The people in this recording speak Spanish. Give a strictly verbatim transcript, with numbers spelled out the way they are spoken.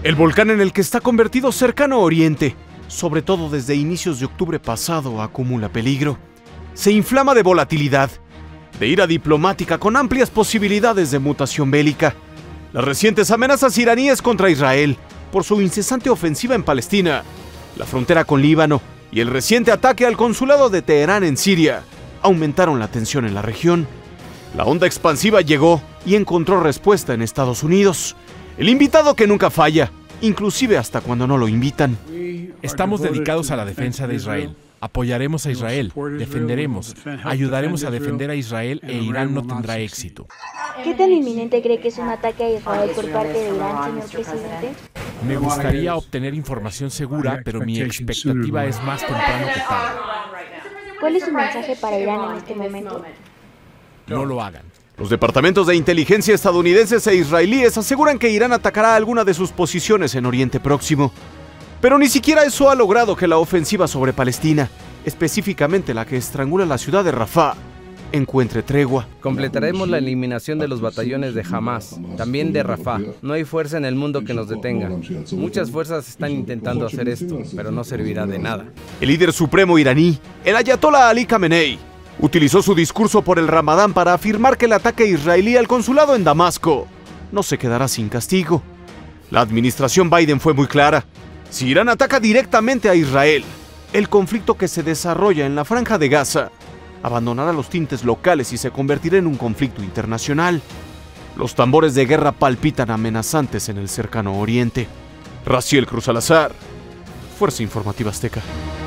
El volcán en el que está convertido Cercano Oriente, sobre todo desde inicios de octubre pasado, acumula peligro. Se inflama de volatilidad, de ira diplomática con amplias posibilidades de mutación bélica. Las recientes amenazas iraníes contra Israel por su incesante ofensiva en Palestina, la frontera con Líbano y el reciente ataque al consulado de Teherán en Siria aumentaron la tensión en la región. La onda expansiva llegó y encontró respuesta en Estados Unidos. El invitado que nunca falla, inclusive hasta cuando no lo invitan. Estamos dedicados a la defensa de Israel. Apoyaremos a Israel, defenderemos, ayudaremos a defender a Israel e Irán no tendrá éxito. ¿Qué tan inminente cree que es un ataque a Israel por parte de Irán, señor presidente? Me gustaría obtener información segura, pero mi expectativa es más temprano que tarde. ¿Cuál es su mensaje para Irán en este momento? No lo hagan. Los departamentos de inteligencia estadounidenses e israelíes aseguran que Irán atacará alguna de sus posiciones en Oriente Próximo. Pero ni siquiera eso ha logrado que la ofensiva sobre Palestina, específicamente la que estrangula la ciudad de Rafah, encuentre tregua. Completaremos la eliminación de los batallones de Hamas, también de Rafah. No hay fuerza en el mundo que nos detenga. Muchas fuerzas están intentando hacer esto, pero no servirá de nada. El líder supremo iraní, el ayatollah Ali Khamenei, utilizó su discurso por el Ramadán para afirmar que el ataque israelí al consulado en Damasco no se quedará sin castigo. La administración Biden fue muy clara. Si Irán ataca directamente a Israel, el conflicto que se desarrolla en la Franja de Gaza abandonará los tintes locales y se convertirá en un conflicto internacional. Los tambores de guerra palpitan amenazantes en el cercano Oriente. Raciel Cruz Salazar, Fuerza Informativa Azteca.